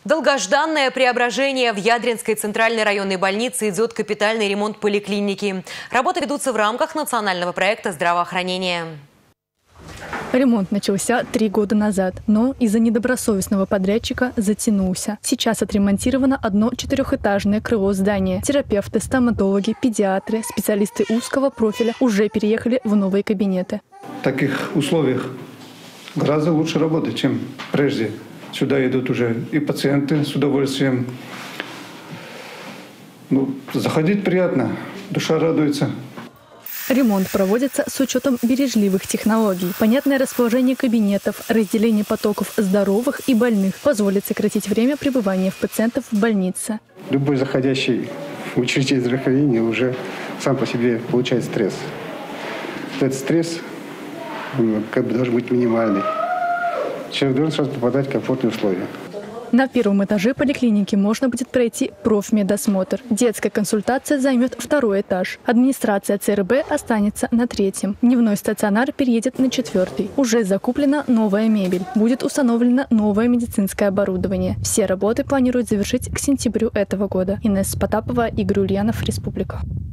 Долгожданное преображение в Ядринской центральной районной больнице идет капитальный ремонт поликлиники. Работы ведутся в рамках национального проекта здравоохранения. Ремонт начался 3 года назад, но из-за недобросовестного подрядчика затянулся. Сейчас отремонтировано одно 4-этажное крыло здания. Терапевты, стоматологи, педиатры, специалисты узкого профиля уже переехали в новые кабинеты. В таких условиях гораздо лучше работать, чем прежде. Сюда идут уже и пациенты с удовольствием. Заходить приятно, душа радуется. Ремонт проводится с учетом бережливых технологий. Понятное расположение кабинетов, разделение потоков здоровых и больных позволит сократить время пребывания пациентов в больнице. Любой заходящий в учреждение здравоохранения уже сам по себе получает стресс. Этот стресс должен быть минимальный. Человек должен сразу попадать в комфортные условия. На первом этаже поликлиники можно будет пройти профмедосмотр. Детская консультация займет 2-й этаж. Администрация ЦРБ останется на 3-м. Дневной стационар переедет на 4-й. Уже закуплена новая мебель. Будет установлено новое медицинское оборудование. Все работы планируют завершить к сентябрю этого года. Инесса Потапова, Игорь Ульянов, Республика.